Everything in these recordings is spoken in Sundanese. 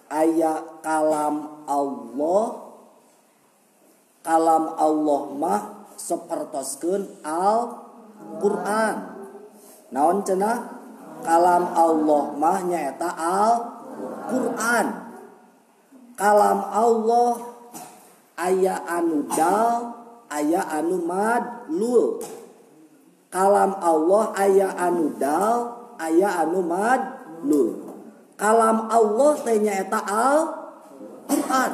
aya kalam Allah mah sapertoskeun Al-Qur'an. Naon cenah? Kalam Allah mah nyaeta Al-Qur'an. Kalam Allah aya anu dal, aya anu madlul. Kalam Allah aya anu dal, aya anu madlul. Kalam Allah teh nyaeta Al-Qur'an.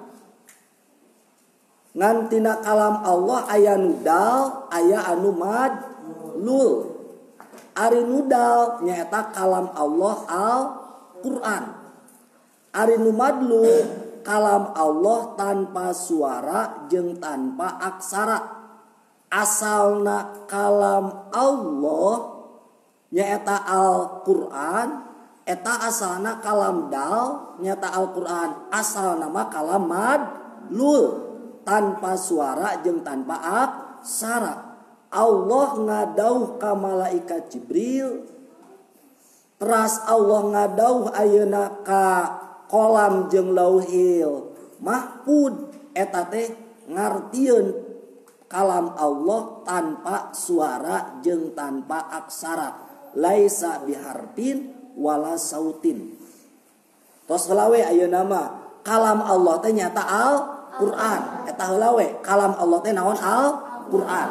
Ngan tina kalam Allah aya nu dal, aya anu madlul. Ari nu dal nyaeta kalam Allah Al-Qur'an. Ari nu madlul kalam Allah tanpa suara jeung tanpa aksara. Asalna kalam Allah nyaeta Al-Qur'an. Eta asalna kalam dal nyata Al-Qur'an. Asalna mah kalam madlul tanpa suara jeung tanpa aksara. Allah ngadauh ka malaikat Jibril. Teras Allah ngadauh ayeuna ka kolam jeung lauhil mahfud. Eta teh ngartieun kalam Allah tanpa suara jeung tanpa aksara. Laisa biharfin wala sautin. Tos heula we ayeuna mah kalam Allah teh nyata Al-Qur'an. Eta heula we kalam Allah teh naon Al-Qur'an.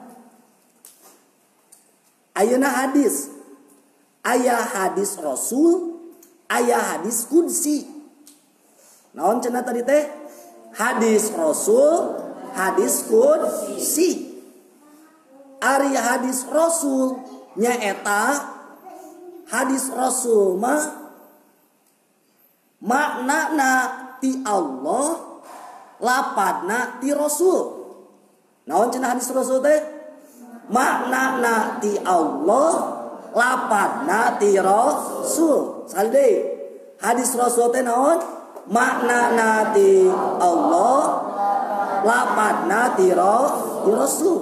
Ayeuna hadis. Aya hadis Rasul, aya hadis qudsi. Naon cenah tadi teh? Hadis Rasul, hadis qudsi. Ari hadis Rasul nyaeta hadis Rasul mah maknana ti Allah, lapadna ti Rasul. Naon cenah hadis Rasul teh? Maknana ti Allah, lapadna ti Rasul. Sekali deui. Hadis Rasul teh naon? Maknana ti Allah, lapadna ti Rasul.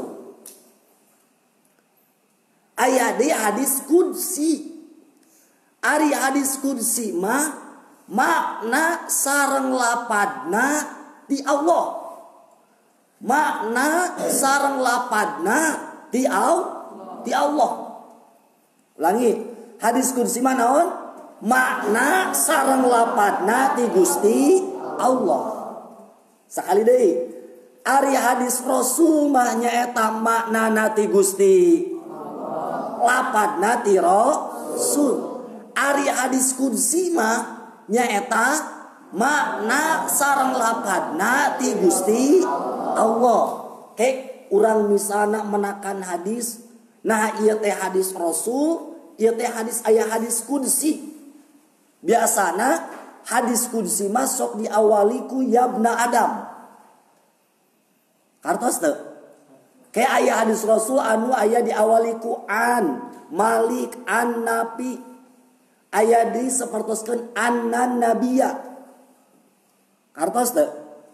Aya deui hadis qudsi. Ari hadis qudsi mah makna sareng lapadna ti Allah. Makna sareng lapadna ti Allah. Ulangi, hadis qudsi mah naon? Makna sareng lapadna ti Gusti Allah. Sakali deui. Ari hadis Rasul mah nyaeta maknana ti Gusti Allah. Lapadna ti Rasul. Ari hadis qudsi mah nyaeta makna sareng lapadna ti Gusti Allah. Kek urang misalna menakan hadis, nah ieu teh hadis Rasul, ieu teh hadis aya hadis qudsi. Biasana hadis qudsi mah sok diawali ku yabna Adam. Kartos teu? Kayak aya hadis Rasul anu aya diawali ku an, Malik, an Nabi. Aya di sapertoskeun annan nabiyya. Kartos teu?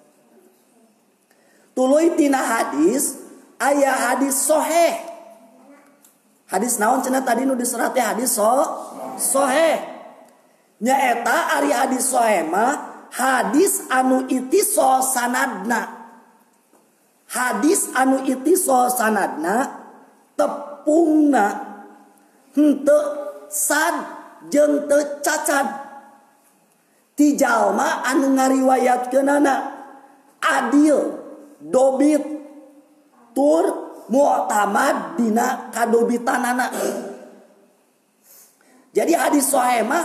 Tuluy tina hadis aya hadis sahih. Hadis naon cenah tadi nu diserat teh hadis sahih. Nyaeta ari hadis sahih mah hadis anu ittisal sanadna. Hadis anu ittisal sanadna tepungna henteu sad jeung teu cacat. Ti jalma anu ngariwayatkeunana adil, dobit, tur mu'tamad dina kadobitanana. Jadi hadis sahih mah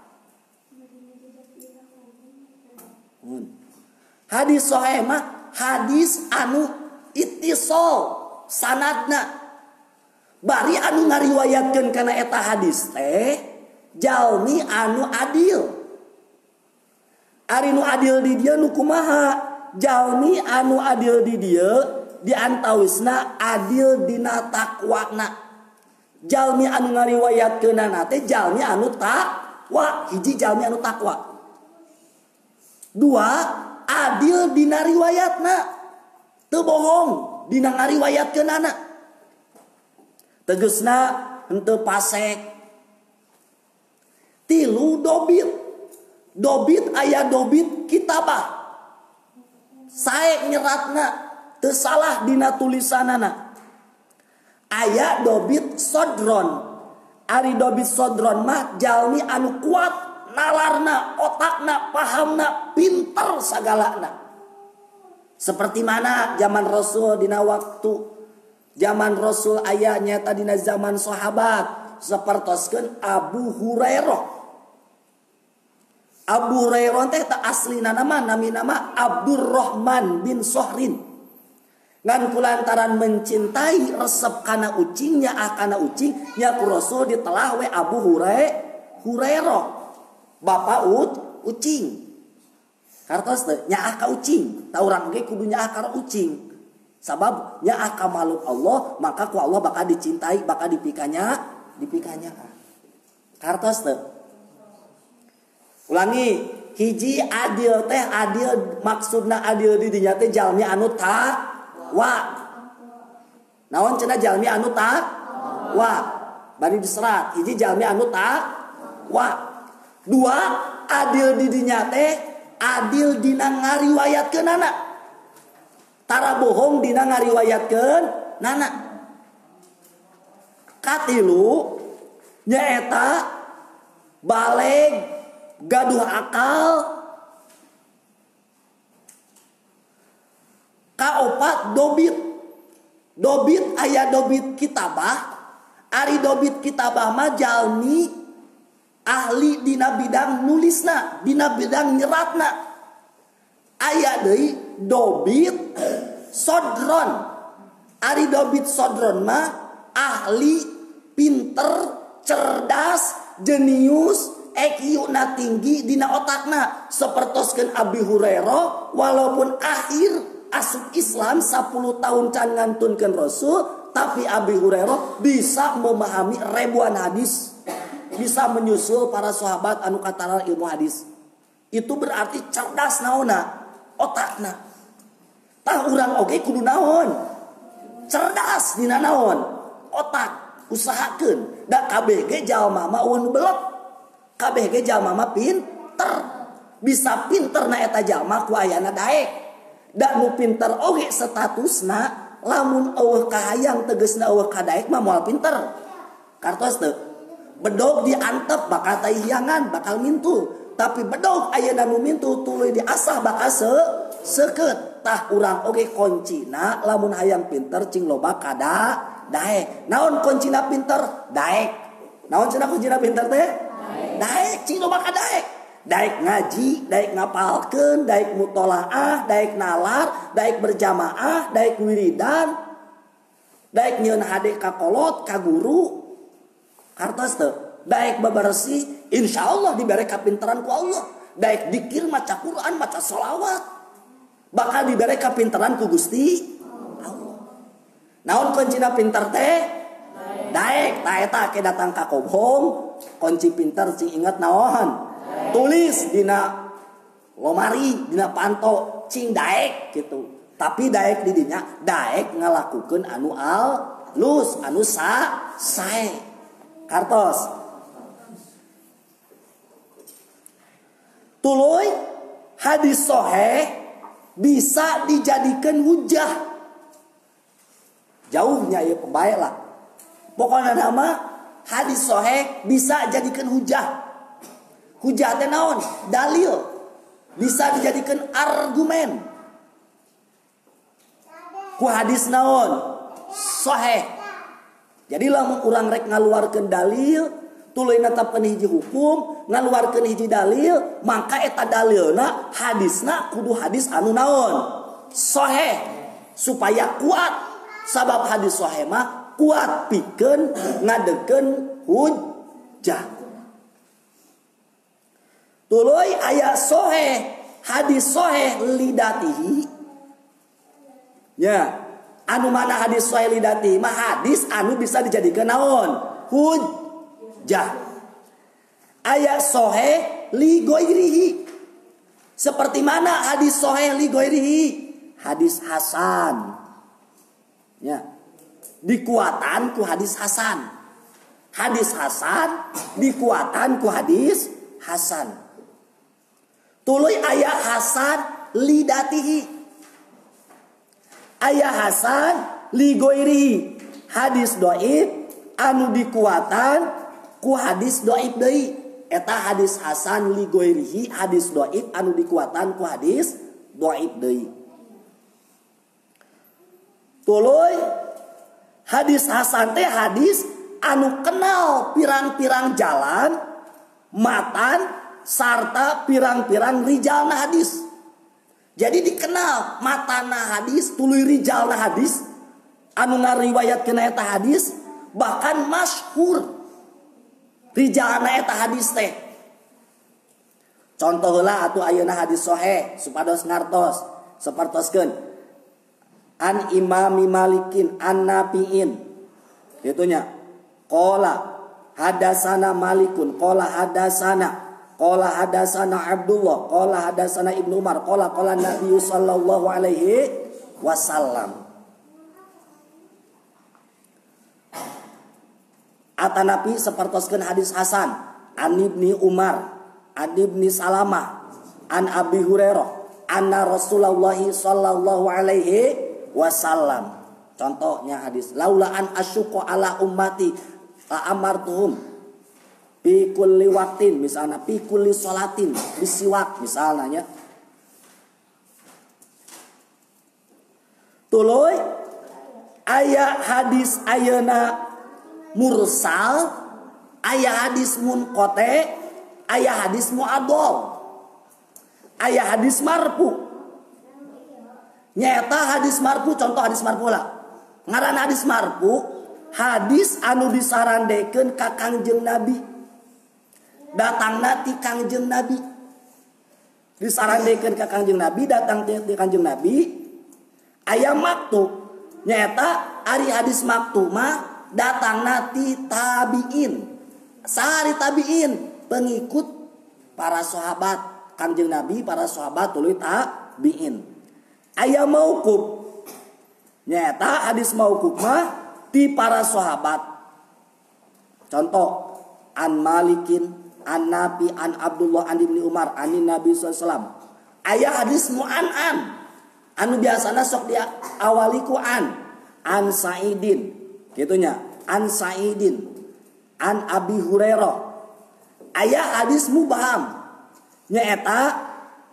hadis anu ittisal sanadna. Bari anu ngariwayatkeun kana eta hadis teh jalmi anu adil. Ari nu adil di dieu nu kumaha? Jalmi anu adil di dieu diantawisna adil dina taqwana. Jalmi anu ngariwayatkeunana teh jalmi anu taqwa, hiji jalmi anu taqwa. Dua, adil dina riwayatna. Teu bohong dina ngariwayatkeunana. Tegesna henteu pasek. Tilu, dobit. dobit aya dobit kitabah. Sae nyeratna teu salah dina tulisanana. Aya dobit sodron. Ari dobit sodron mah jalmi anu kuat nalarna, otakna, pahamna, pinter sagalana. Seperti mana zaman Rasul dina waktu zaman Rasul aya nyata dina zaman sahabat sapertoskeun Abu Hurairah. Abu Hurairah teh ta aslina nami nama Abdurrahman bin Sohrin. Ngan kulantaran mencintai resep kana ucing nya kana ucing nya ku Rasul ditelah we Abu Hurairah. Bapak ucing. Kartos teh nya ka ucing. Ta urang ge kudu nya ka ucing. Sabab nya ka makhluk Allah maka ku Allah bakal dicintai, bakal dipikanya. Kartos teh. Ulangi, hiji adil teh adil maksudna adil di dinya teh jalmi anu wa. Naon cenah jalmi anu wa. Bari diserat hiji jalmi anu wa. Dua adil di dinya teh adil dina ngariwayatkeun anak. Tara bohong dina ngariwayatkeun nana. Katilu nyaeta baleg gaduh akal. Kaopat dobit aya dobit kitabah. Ari dobit kitabah mah jalmi ahli dina bidang nulisna, dina bidang nyeratna. Aya deui dobit sodron. Ari dobit sodron mah ahli, pinter, cerdas, jenius, EQ-na tinggi dina otakna. Sapertoskeun Abi Hurairah walaupun akhir asup Islam 10 tahun can ngantunkeun Rasul, tapi Abi Hurairah bisa memahami ribuan hadis, bisa menyusul para sahabat anu kataral ilmu hadis. Itu berarti cerdas naonna otakna. Tah urang oge kudu naon? Cerdas dina naon? Otak. Usahakeun da kabeh ge jalma mah ulun belek. Kabeh ge jalma mah pinter. Bisa pinter na eta jalma ku ayana daek. Da nu pinter oge statusna lamun eueuh kahayang tegasna eueuh kadaek mah moal pinter. Kartos teu? Bedog diantep bakal tahiyangan, bakal mintul. Tapi bedog ayeuna nu mintul tuluy diasah bakal seukeut. Tah urang oge kuncina lamun hayang pinter cing loba kada daek. Naon kuncina pinter? Daek. Naon cenah kuncina pinter teh? Daek cing loba kada daek. Daek ngaji, daek ngapalkeun, daek mutolaah, daek nalar, daek berjamaah, daek wiridan, daek nyieun hade ka kolot, ka guru. Kartos teu? Daek babaresi, insyaallah dibere kapinteran ku Allah. Daek dikir maca Quran, maca sholawat. Bakal dibere kapinteran ku Gusti Allah. Naon kuncina pinter teh? Daek, ta eta ke datang ka kobong, kunci pinter sing ingat naon? Tulis dina lomari, dina panto, cing daek gitu. Tapi daek di dinya, daek ngalakukeun anu alus, anu sae. Kartos. Tuluy hadis sahih bisa dijadikan hujah. Jauhnya ya pembaik lah. Pokoknya nama hadis sahih bisa jadikan hujah. Hujah teh naon? Dalil. Bisa dijadikan argumen. Ku hadis naon? Sahih. Jadi lamun urang rek ngaluarkeun dalil, tuluy netepkeun hiji hukum, ngaluarkeun hiji dalil, maka eta dalilna hadisna kudu hadis anu naon? Sahih. Supaya kuat. Sabab hadis sahih mah kuat pikeun ngadekeun hujjah. Tuluy aya sahih, hadis sahih lidatihi. Ya, anu mana hadis sahih lidatihi mah hadis anu bisa dijadikan naon? Hujjah. Aya sahih li ghairihi. Seperti mana hadis sahih li ghairihi? Hadis hasan. Ya. Dikuatan ku hadis hasan. Hadis hasan dikuatan ku hadis hasan. Tuluy aya hasan lidatihi. Aya hasan li goirihi. Hadis dhaif anu dikuatan ku hadis dhaif deui. Eta hadis hasan li goirihi, hadis dhaif anu dikuatan ku hadis dhaif deui. Tuluy hadis hasan teh hadis anu kenal pirang-pirang jalan, matan, sarta pirang-pirang rijalna hadis. Jadi dikenal matana hadis, tuluy rijalna hadis, anu ngariwayatkeun eta hadis, bahkan masyhur rijalna eta hadis teh. Contoh heula atuh ayeuna hadis sahih supados ngartos sapertoskeun an Imami Malikin an Nafi'in. Itunya qala hadasana Malikun qala hadasana Abdullah qala hadasana Ibnu Umar qala Nabi sallallahu alaihi wasallam. Atanapi sapertoskeun hadis hasan an Ibni Umar an Ibni Salamah an Abi Hurairah anna Rasulullah sallallahu alaihi wasallam. Contohnya hadis laula an asyqa ala ummati la amartuhum fi kulli waqtin, misalnya fi kulli salatin bisiwak misalnya. Tuluy aya hadis ayeuna mursal, aya hadis munqati, aya hadis muadhal, aya hadis marfu. Nyata hadis marfu, contoh hadis marfu lah. Ngaran hadis marfu, hadis anu disarandekeun ka Kangjeng Nabi. Datangna ti Kangjeng Nabi. Disarandekeun ka Kangjeng Nabi, datang ti Kangjeng Nabi. Aya maktu. Nyata ari hadis maktu mah datangna ti tabiin. Sahari tabiin, pengikut para sahabat Kangjeng Nabi, para sahabat tuluy tabiin. Aya mauquf. Nyata hadis mauquf mah ti para sahabat. Contoh an Malikin an Nabi an Abdullah an Ibni Umar anin Nabi sallallahu alaihi wasallam. Aya hadis mu'an anu biasana sok dia awali ku an Sa'idin. Kitunya an Sa'idin an Abi Hurairah. Aya hadis mubham. Nyaeta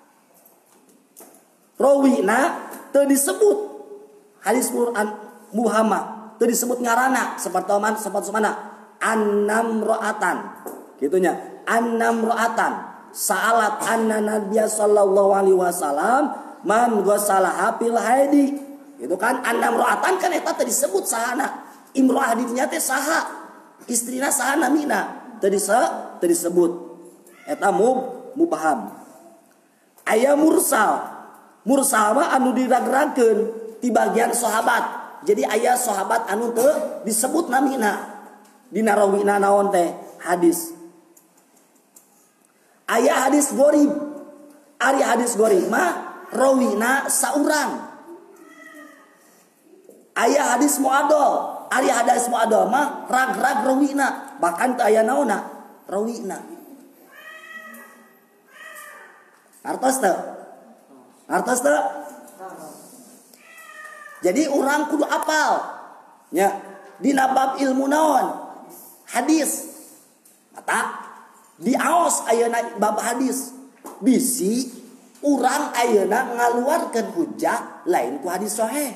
rawina teu disebut hadis Quran muhammad teu disebut ngaranna seperti mana annam ro'atan gitunya annam ro'atan sa'alat anna nabiyya sallallahu alaihi wasallam man ghasala fil haidi. Itu kan annam ro'atan kan eta teu disebut sahana imro'ah dinya teh saha istrina saha namina teu disebut eta mubham. Aya mursal mah anu diragragkeun ti bagian sahabat. Jadi aya sahabat anu teu disebut namina. Dina rawina naon teh hadis. Aya hadis gharib. Ari hadis gharib mah rawina saurang. Aya hadis muadhal. Ari hadis muadhal mah rag-rag rawina. Bahkan teu aya naonna rawina. Artos teu? Artos teu? Jadi orang kudu apal. Ya, dina bab ilmu naon? Hadis. Mata di aos ayeuna bab hadis. Bisi urang ayeuna ngaluarkeun hujjah lain ku hadis sahih.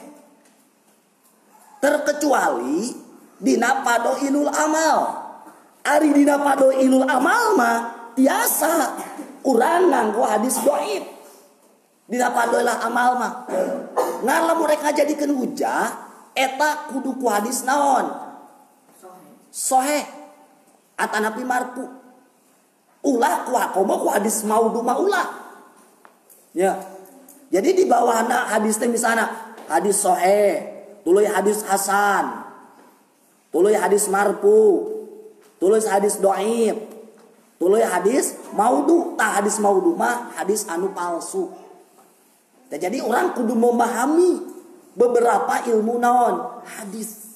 Terkecuali dina padoilul amal. Ari dina padoilul amal mah tiasa urang nganggo hadis dhaif. Dina padoilah amal mah ngan lamun rek ngajadikeun hujjah eta kudu ku hadis naon? Sahih. Atanapi marfu. Ulah ku ku hadis maudhu mah ulah. Ya. Jadi di bawahna hadis teh misalna hadis sahih, tuluy hadis hasan, tuluy hadis marfu, tuluy hadis dhaif, tuluy hadis maudhu. Tah hadis maudhu mah hadis anu palsu. Jadi orang kudu memahami beberapa ilmu naon hadis.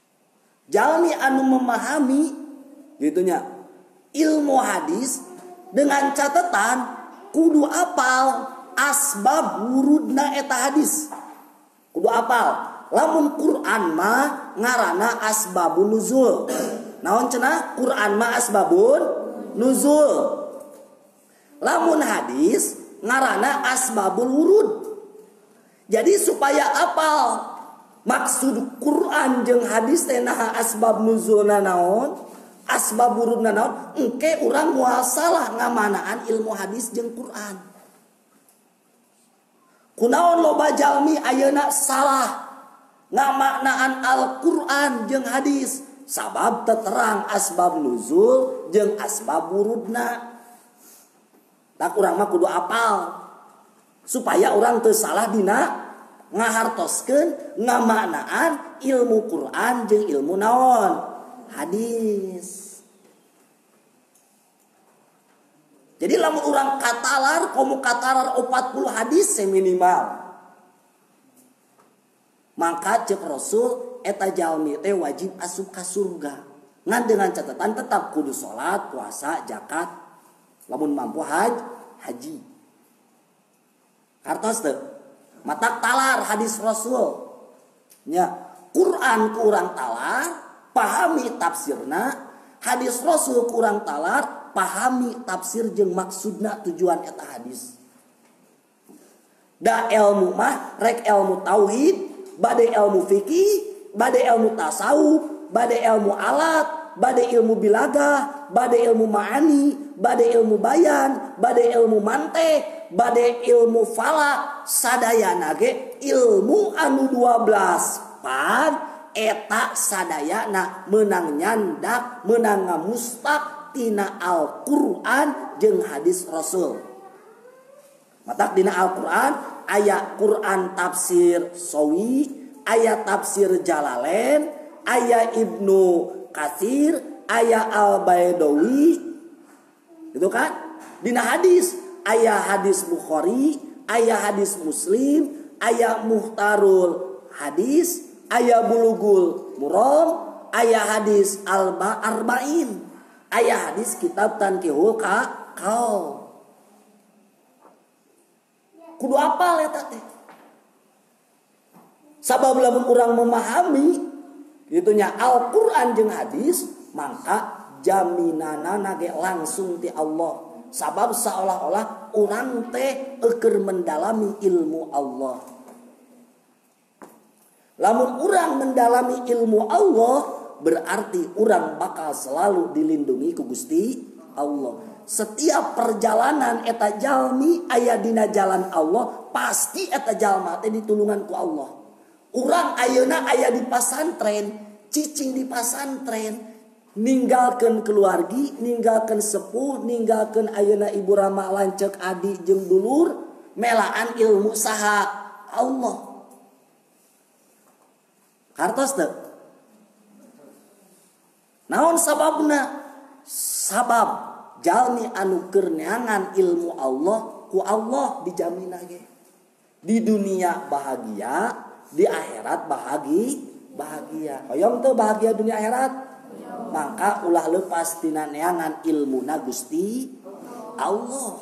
Jalmi anu memahami gitunya ilmu hadis Dengan catatan kudu apal asbab wurudna eta hadis. Kudu apal. Lamun Quran mah ngaranna asbabun nuzul. Naon cenah? Quran mah asbabun nuzul. Lamun hadis ngaranna asbabul wurud. Jadi supaya apal maksud Quran jeung hadis teh naha asbab nuzulna naon, asbab wurudna naon, engke urang moal salah ngamanaan ilmu hadis jeung Quran. Kunaon loba jalmi ayeuna salah ngamaknaan Al-Quran jeung hadis sabab terang asbab nuzul jeung asbab wurudna. Tak urang mah kudu apal supaya urang teu salah dina ngahartoskeun ngamaknaan ilmu Quran jeung ilmu naon hadis. Jadi lamun urang katalar komo katalar 40 hadis seminimal, maka cek Rasul eta jalmi teh wajib asup ka surga. Ngan dengan catatan tetap kudu salat, puasa, zakat, lamun mampu haji. Kartos teu? Matak talar hadis Rasul. Nya, Quran ku urang talar, pahami tafsirna, hadis Rasul ku urang talar, pahami tafsir jeung maksudna tujuan eta hadis. Da ilmu mah rek ilmu tauhid, bade ilmu fikih, bade ilmu tasawuf, bade ilmu alat, bade ilmu bilagah, bade ilmu ma'ani, bade ilmu bayan, bade ilmu mantek, bade ilmu falak, sadayana ge ilmu anu 12 pan eta sadayana meunang nyandak, meunang ngamustak tina Al-Qur'an jeung hadis Rasul. Matak dina Al-Qur'an aya Quran tafsir Sawi, aya tafsir Jalalain, aya Ibnu Katsir, aya Al-Baidawi. Gitu kan? Dina hadis aya hadis Bukhari, aya hadis Muslim, aya Muhtarul Hadis, aya Bulughul Maram, aya hadis Arba'in, aya hadis kitab Tanqihul Qaul. Kudu apal eta teh. Sabab lamun urang memahami gitunya Al-Qur'an jeung hadis, maka jaminanana ge langsung ti Allah. Sabab seolah-olah urang teh keur mendalami ilmu Allah. Lamun urang mendalami ilmu Allah, berarti urang bakal selalu dilindungi ku Gusti Allah. Setiap perjalanan eta jalmi aya dina jalan Allah, pasti eta jalma teh ditulungan ku Allah. Urang ayeuna aya di pasantren, cicing di pasantren, ninggalkeun keluargi, ninggalkeun sepuh, ninggalkeun ayeuna ibu rama lanceuk adi jeung dulur, melaan ilmu saha Allah. Kartos teu? Naon sababna? Sabab jalmi anu keur neangan ilmu Allah ku Allah dijamin ge. Di dunia bahagia, di akhirat bahagia. Hoyong teu bahagia dunia akhirat? Maka ulah leupas tina neangan ilmuna Gusti Allah.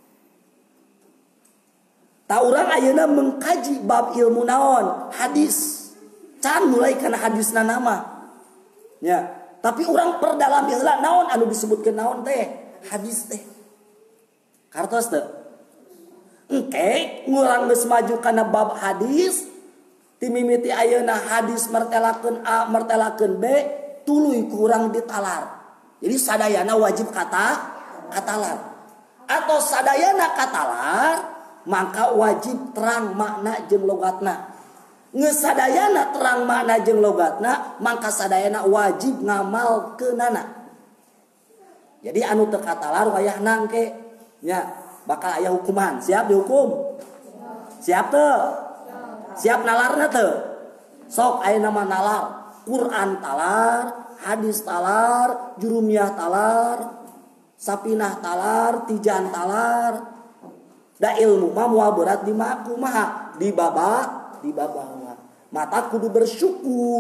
Ta urang ayeuna mengkaji bab ilmu naon? Hadis. Can mulai kana hadisna nama. Ya, tapi urang perdalami heula naon anu disebutkeun naon teh? Hadis teh. Kartos teh. Engke ngurang geus maju kana bab hadis, ti mimiti ayeuna hadis mertelakeun A, mertelakeun B, tuluy ku urang ditalar. Jadi sadayana wajib katalar. Atau sadayana katalar, maka wajib terang makna jeung logatna. Geus sadayana terang makna jeung logatna, maka sadayana wajib ngamalkeunana. Jadi anu teu katalar wayahna engke nya bakal aya hukuman. Siap dihukum? Siap teu? Siap nalarna teu? Sok aya nama nalar. Quran talar, hadis talar, jurumiyah talar, sapinah talar, tijan talar. Da ilmu mah moal berat di kumaha? Di babah. Mata kudu bersyukur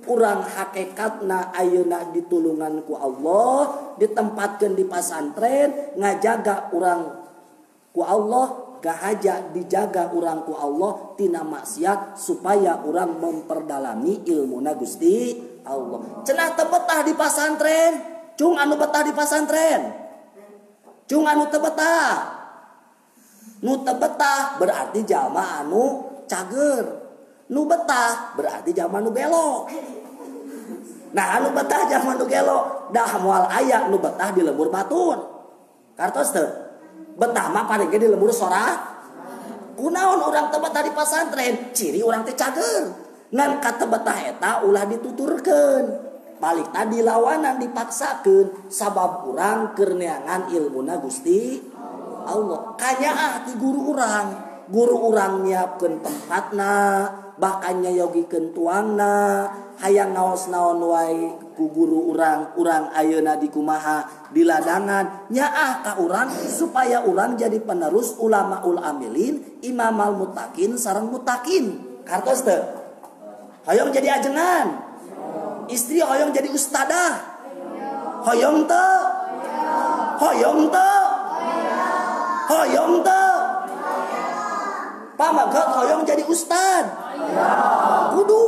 urang hakikatna ayeuna ditulungan ku Allah, ditempatkeun di pasantren, ngajaga urang ku Allah, gahaja dijaga urang ku Allah tina maksiat supaya urang memperdalami ilmuna Gusti Allah. Cenah teu betah di pasantren, cung anu betah di pasantren. Cung anu teu betah. Nu teu betah berarti jalma anu cager. Nu betah berarti jalma nu belok. Nah anu betah jalma nu gelok dah moal aya nu betah di lembur batur. Kartos teu? Betah mah paling ge di lembur sorak. Kunaon urang teu betah di pasantren? Ciri urang teh cager. Ngan kata betah eta ulah dituturkeun. Balik tadi lawanan dipaksakeun sabab urang keur neangan ilmuna Gusti Allah. Kanyaah ti guru urang nyiapkeun tempatna, bahkan nyayogikeun tuangna, hayang ngaos naon wae ku guru urang ayeuna di kumaha di ladangan nyaah ka urang supaya urang jadi penerus ulamaul amilin, imamal muttaqin sareng muttaqin. Kartos teu? Hoyong jadi ajengan. Istri hoyong jadi ustadah. Hoyong teu? Hoyong teu? Hoyong teu? Pamagat hoyong jadi ustad. Kudu.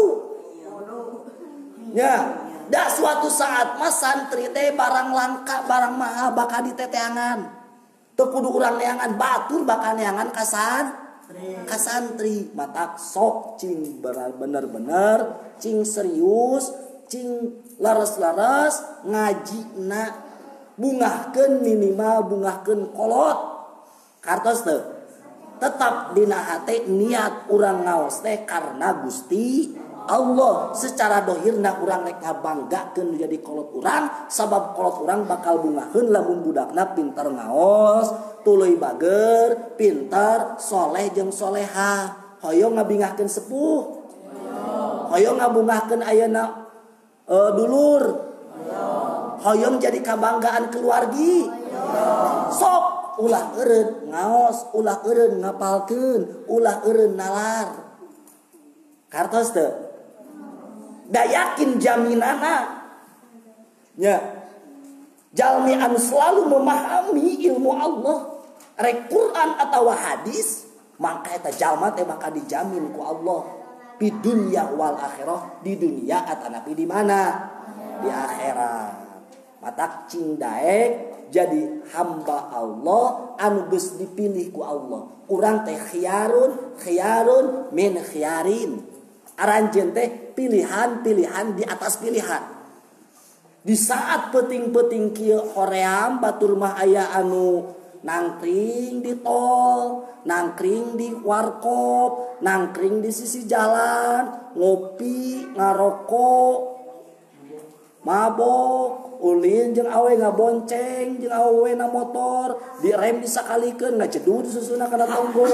Ya, da suatu saat mas santri teh barang langka, barang mahal bakal diteteangan. Teu kudu urang neangan batur bakal neangan ka santri. Matak sok cing bener-bener cing serius, cing laras-laras ngajina bungahkeun minimal bungahkeun kolot. Kartos teu? Tetap dina hate niat urang ngaos teh karena Gusti Allah. Secara dohirna urang rek ngabanggakeun jadi kolot urang, sabab kolot urang bakal bungaheun lamun budakna pintar ngaos, tuluy bager, pintar, soleh jeung soleha. Hoyong ngabingahkeun sepuh. Hoyong ngabungahkeun ayeuna dulur. Hoyong jadi kabanggaan keluargi. Sok ulah eureun ngaos, ulah eureun ngapalkeun, ulah eureun nalar. Kartos teu? Da yakin jaminana. Nya. Jalmi anu selalu memahami ilmu Allah, rek Quran atawa hadis, maka eta jalma teh bakal dijamin ku Allah di dunia wal akhirah, di dunia atanapi di mana? Di akhirat. Matak cing daek jadi hamba Allah anu geus dipilih ku Allah. Urang teh khiyarun min khiyarin. Aranjeun teh pilihan-pilihan di atas pilihan. Di saat peuting-peuting kieu hoream batur mah aya anu nangkring di tol, nangkring di warkop, nangkring di sisi jalan, ngopi, ngarokok, mabok, ulin jeung awe ngabonceng jeung awe na motor, direm disakalikeun ngajedud susuna kana tonggo.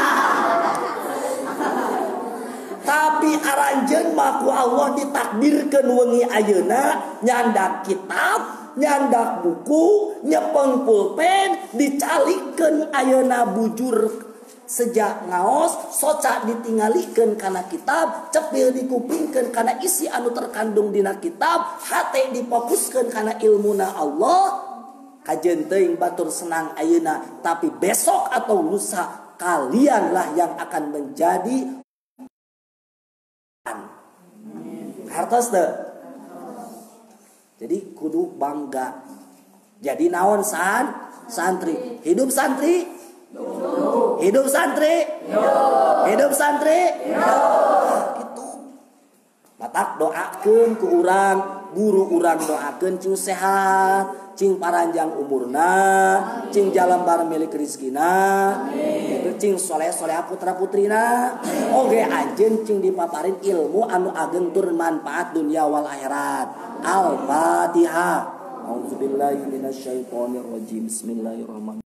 Tapi aranjeun mah ku Allah ditakdirkeun wengi ayeuna nyandak kitab, nyandak buku, nyepeng pulpen, dicalikeun ayeuna bujur sejak ngaos, soca ditingalikeun kana kitab, cepil dikupingkeun kana isi anu terkandung dina kitab, hate difokuskeun kana ilmuna Allah. Kajeun teuing batur senang ayeuna, tapi besok atau lusa kalianlah yang akan menjadi hartos teu. Jadi kudu bangga. Jadi naon santri? Hidup santri? Hidup santri? Hidup santri? Gitu. Matak doakeun ku urang, guru urang doakeun cing sehat, cing paranjang umurna, cing jalambar milik rezekina, cing soleh-soleha putra-putrina. Oge anjeun cing dipaparin ilmu anu ageng tur manfaat dunia wal akhirat. Al-Fatihah. A'udzubillahi minasyaitonirrajim. Bismillahirrahmanirrahim.